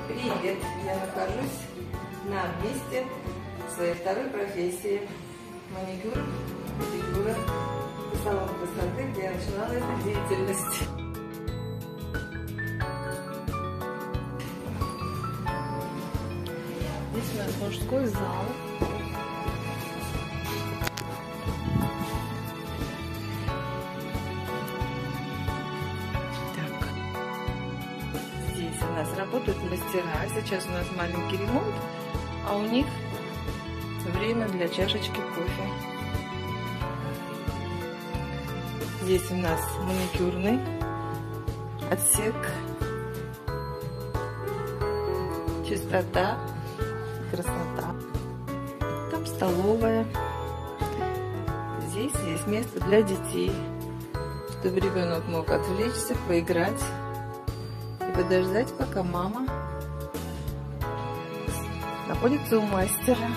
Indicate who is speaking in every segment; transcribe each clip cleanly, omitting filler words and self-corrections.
Speaker 1: Привет! Я нахожусь на месте своей второй профессии. Маникюр, педикюр, салон красоты, где я начинала эту деятельность. Здесь у нас мужской зал. Здесь у нас работают мастера. Сейчас у нас маленький ремонт, а у них время для чашечки кофе. Здесь у нас маникюрный отсек, чистота, красота. Там столовая. Здесь есть место для детей, чтобы ребенок мог отвлечься, поиграть и подождать, пока мама находится у мастера.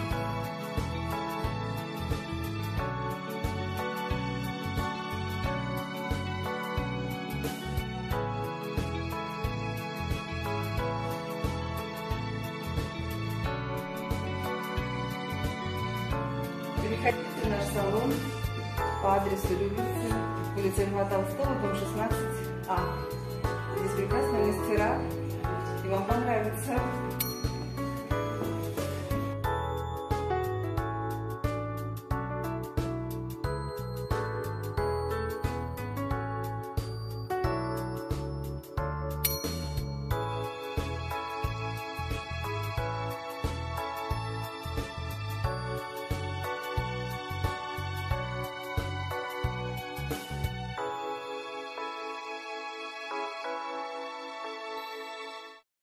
Speaker 1: Приходите в наш салон по адресу Любицы, улица Льва Толстого, дом 16.